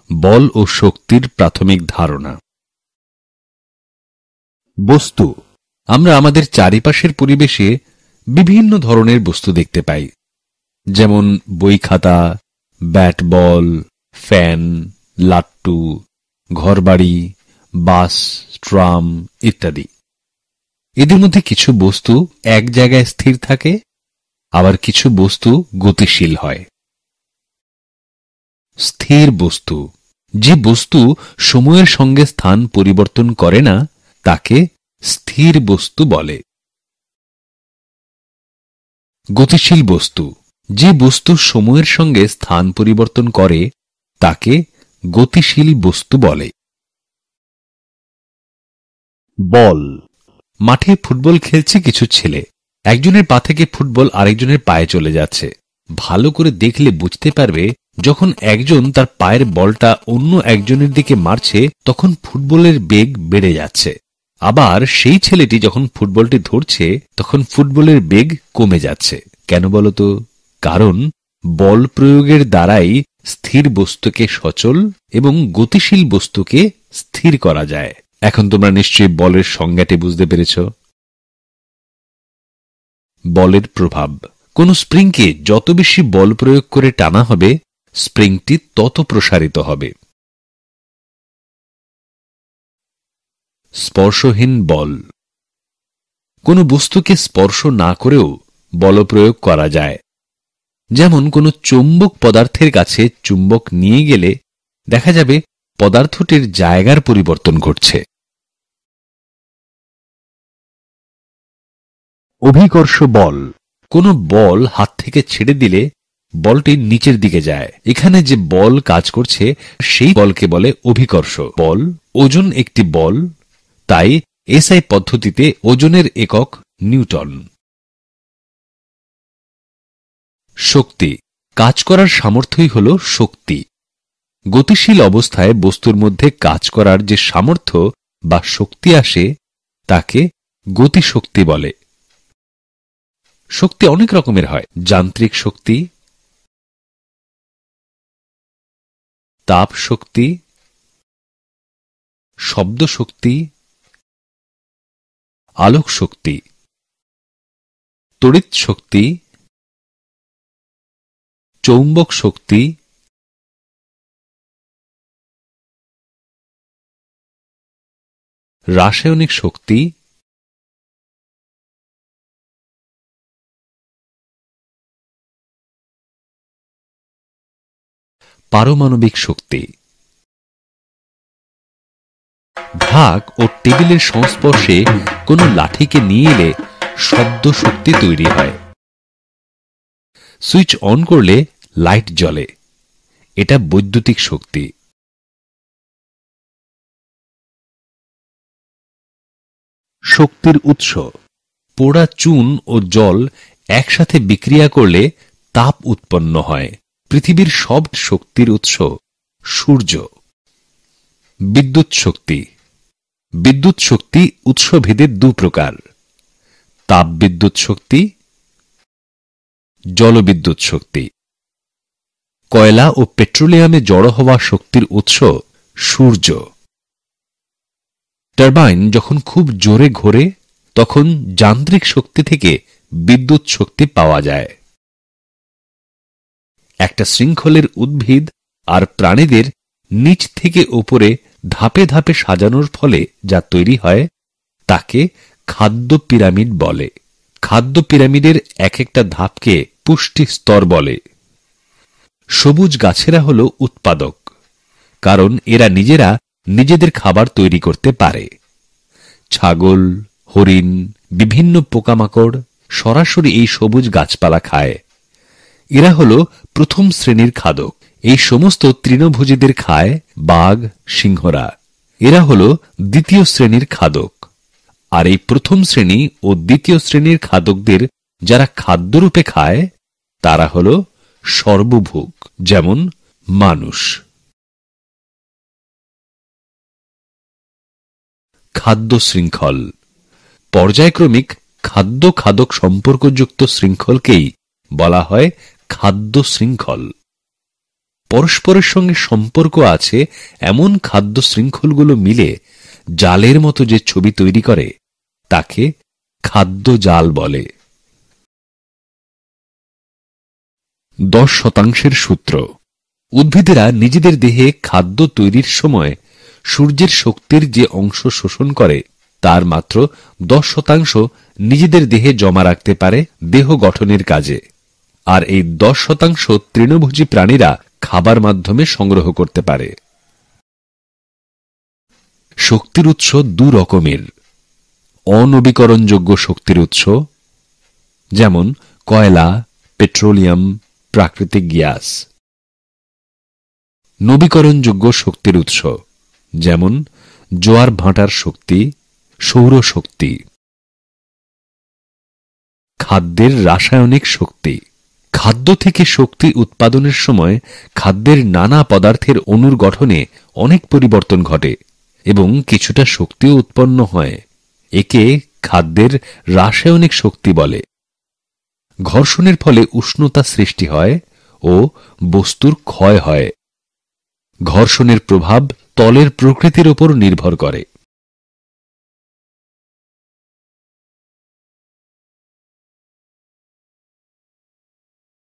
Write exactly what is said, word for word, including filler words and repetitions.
বল ও শক্তির প্রাথমিক ধারণা। বস্তু। আমরা আমাদের চারিপাশের পরিবেশে বিভিন্ন ধরনের বস্তু দেখতে পাই, যেমন বই খাতা, ব্যাট বল, ফ্যান, লাট্টু, ঘরবাড়ি, বাস, ট্রাম ইত্যাদি। এদের মধ্যে কিছু বস্তু এক জায়গায় স্থির থাকে, আবার কিছু বস্তু গতিশীল হয়। স্থির বস্তু। যে বস্তু সময়ের সঙ্গে স্থান পরিবর্তন করে না তাকে স্থির বস্তু বলে। গতিশীল বস্তু। যে বস্তু সময়ের সঙ্গে স্থান পরিবর্তন করে তাকে গতিশীল বস্তু বলে। বল। মাঠে ফুটবল খেলছে কিছু ছেলে। একজনের পা থেকে ফুটবল আরেকজনের পায়ে চলে যাচ্ছে। ভালো করে দেখলে বুঝতে পারবে, যখন একজন তার পায়ের বলটা অন্য একজনের দিকে মারছে তখন ফুটবলের বেগ বেড়ে যাচ্ছে, আবার সেই ছেলেটি যখন ফুটবলটি ধরছে তখন ফুটবলের বেগ কমে যাচ্ছে। কেন বলতো? কারণ বল প্রয়োগের দ্বারাই স্থির বস্তুকে সচল এবং গতিশীল বস্তুকে স্থির করা যায়। এখন তোমরা নিশ্চয়ই বলের সংজ্ঞাটি বুঝতে পেরেছ। বলের প্রভাব। কোন স্প্রিংকে যত বেশি বল প্রয়োগ করে টানা হবে স্প্রিংটি তত প্রসারিত হবে। স্পর্শহীন বল। কোন বস্তুকে স্পর্শ না করেও বল প্রয়োগ করা যায়। যেমন কোন চৌম্বক পদার্থের কাছে চুম্বক নিয়ে গেলে দেখা যাবে পদার্থটির জায়গার পরিবর্তন ঘটছে। অভিকর্ষ বল। কোন বল হাত থেকে ছেড়ে দিলে বলটি নিচের দিকে যায়। এখানে যে বল কাজ করছে সেই বলকে বলে অভিকর্ষ বল। ওজন একটি বল, তাই এসআই পদ্ধতিতে ওজনের একক নিউটন। শক্তি। কাজ করার সামর্থ্যই হল শক্তি। গতিশীল অবস্থায় বস্তুর মধ্যে কাজ করার যে সামর্থ্য বা শক্তি আসে তাকে গতিশক্তি বলে। শক্তি অনেক রকমের হয়। যান্ত্রিক শক্তি, তাপ শক্তি, শব্দ শক্তি, আলোক শক্তি, তড়িৎ শক্তি, চৌম্বক শক্তি, রাসায়নিক শক্তি, পারমাণবিক শক্তি। ঢাক ও টেবিলের সংস্পর্শে কোনো লাঠিকে নিয়ে এলে শব্দ শক্তি তৈরি হয়। সুইচ অন করলে লাইট জ্বলে, এটা বৈদ্যুতিক শক্তি। শক্তির উৎস। পোড়া চুন ও জল একসাথে বিক্রিয়া করলে তাপ উৎপন্ন হয়। পৃথিবীর সব শক্তির উৎস সূর্য। বিদ্যুৎ শক্তি। বিদ্যুৎ শক্তি উৎসভেদে দু প্রকার, তাপ বিদ্যুৎ শক্তি, জলবিদ্যুৎ শক্তি। কয়লা ও পেট্রোলিয়ামে জড়ো হওয়া শক্তির উৎস সূর্য। টারবাইন যখন খুব জোরে ঘোরে তখন যান্ত্রিক শক্তি থেকে বিদ্যুৎ শক্তি পাওয়া যায়। একটা শৃঙ্খলের উদ্ভিদ আর প্রাণীদের নিচ থেকে উপরে ধাপে ধাপে সাজানোর ফলে যা তৈরি হয় তাকে খাদ্য পিরামিড বলে। খাদ্য পিরামিডের এক একটা ধাপকে পুষ্টি স্তর বলে। সবুজ গাছেরা হল উৎপাদক, কারণ এরা নিজেরা নিজেদের খাবার তৈরি করতে পারে। ছাগল, হরিণ, বিভিন্ন পোকামাকড় সরাসরি এই সবুজ গাছপালা খায়। এরা হল প্রথম শ্রেণীর খাদক। এই সমস্ত তৃণভোজীদের খায় বাঘ, সিংহরা। এরা হল দ্বিতীয় শ্রেণীর খাদক। আর এই প্রথম শ্রেণী ও দ্বিতীয় শ্রেণীর খাদকদের যারা খাদ্যরূপে খায় তারা হল সর্বভুক, যেমন মানুষ। খাদ্য শৃঙ্খল। পর্যায়ক্রমিক খাদ্য খাদক সম্পর্কযুক্ত শৃঙ্খলকেই বলা হয় খাদ্য শৃঙ্খল। পরস্পরের সঙ্গে সম্পর্ক আছে এমন খাদ্য শৃঙ্খলগুলো মিলে জালের মতো যে ছবি তৈরি করে তাকে খাদ্য জাল বলে। দশ শতাংশের সূত্র। উদ্ভিদেরা নিজেদের দেহে খাদ্য তৈরির সময় সূর্যের শক্তির যে অংশ শোষণ করে তার মাত্র দশ শতাংশ নিজেদের দেহে জমা রাখতে পারে দেহ গঠনের কাজে, আর এই দশ শতাংশ তৃণভোজী প্রাণীরা খাবার মাধ্যমে সংগ্রহ করতে পারে। শক্তির উৎস দু রকমের। অনবীকরণযোগ্য শক্তির উৎস, যেমন কয়লা, পেট্রোলিয়াম, প্রাকৃতিক গ্যাস। নবীকরণযোগ্য শক্তির উৎস, যেমন জোয়ার ভাটার শক্তি, সৌর শক্তি। খাদ্যের রাসায়নিক শক্তি। খাদ্য থেকে শক্তি উৎপাদনের সময় খাদ্যের নানা পদার্থের অণুর গঠনে অনেক পরিবর্তন ঘটে এবং কিছুটা শক্তিও উৎপন্ন হয়। একে খাদ্যের রাসায়নিক শক্তি বলে। ঘর্ষণের ফলে উষ্ণতা সৃষ্টি হয় ও বস্তুর ক্ষয় হয়। ঘর্ষণের প্রভাব তলের প্রকৃতির উপর নির্ভর করে।